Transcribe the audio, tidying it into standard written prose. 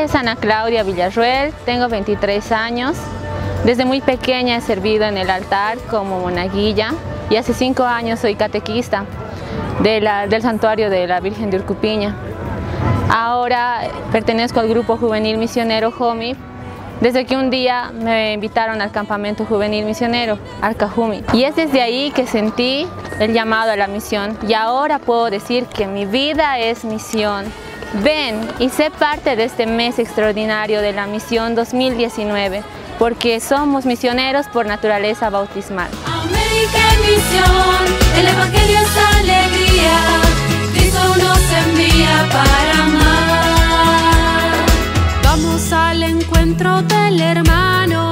es Ana Claudia Villarruel, tengo 23 años. Desde muy pequeña he servido en el altar como monaguilla y hace 5 años soy catequista del santuario de la Virgen de Urcupiña. Ahora pertenezco al grupo juvenil misionero JOMI, desde que un día me invitaron al campamento juvenil misionero, al Cajumi. Y es desde ahí que sentí el llamado a la misión y ahora puedo decir que mi vida es misión. Ven y sé parte de este mes extraordinario de la misión 2019, porque somos misioneros por naturaleza bautismal. América en misión, el evangelio es alegría, Cristo nos envía para amar. Vamos al encuentro del hermano.